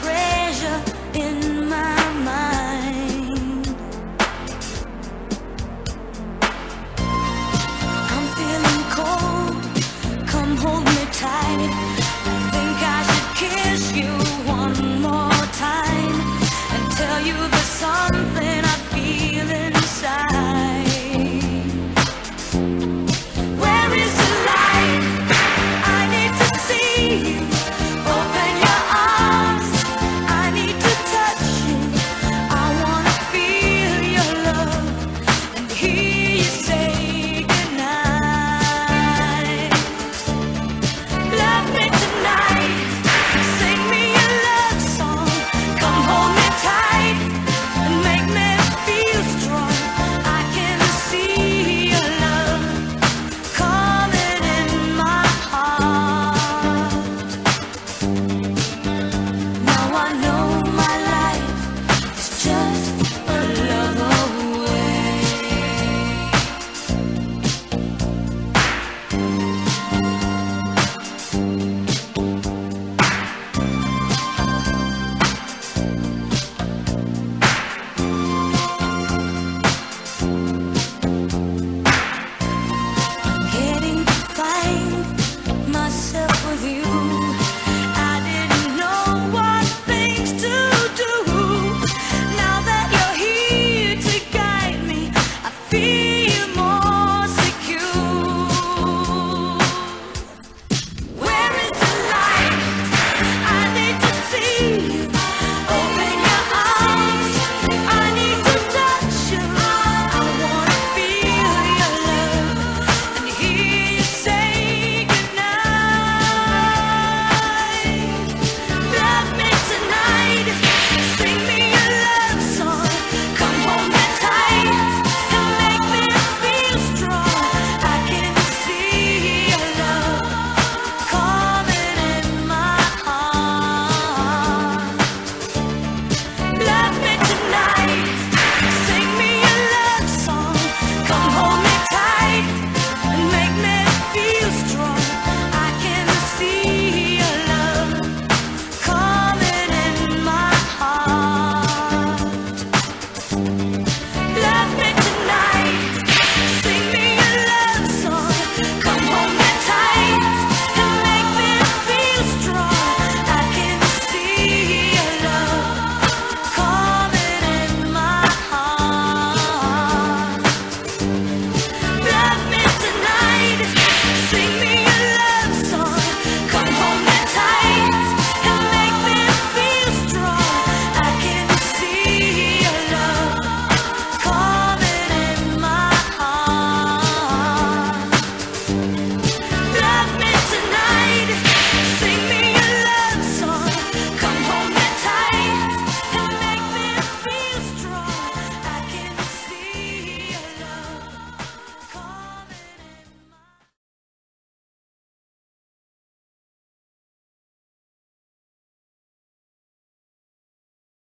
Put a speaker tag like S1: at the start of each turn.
S1: pressure in my mind. I'm feeling cold, come hold me tight. I think I should kiss you one more time and tell you there's something I feel inside. Where is the light? I need to see you. Open your arms, I need to touch you. I wanna feel your love and hear you say goodnight. Love me tonight, sing me a love song. Come hold me tight and make me feel strong. I can see your love coming in my heart. Now I